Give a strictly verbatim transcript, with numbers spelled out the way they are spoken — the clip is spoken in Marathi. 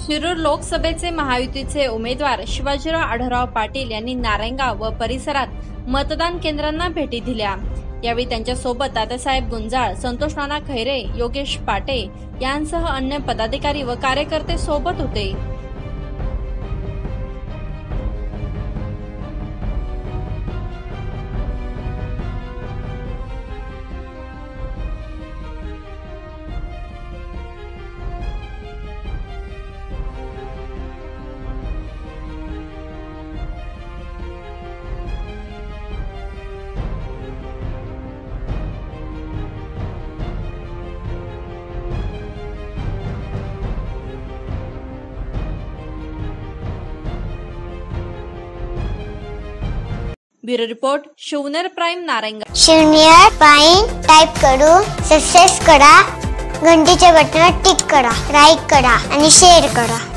शिरूर लोकसभेचे महायुतीचे उमेदवार शिवाजीराव आढळराव पाटील यांनी नारायणगाव व परिसरात मतदान केंद्रांना भेटी दिल्या। यावेळी त्यांच्या सोबत तात्यासाहेब गुंजाळ, संतोष नाना खैरे, योगेश पाटे यांसह अन्य पदाधिकारी व कार्यकर्ते सोबत होते। Bureau report Shivner prime Narayangaon. Shivner prime type करू सबस्क्राइब करा, घंटीच्या बटनावर टिक करा, लाईक करा आणि शेअर करा।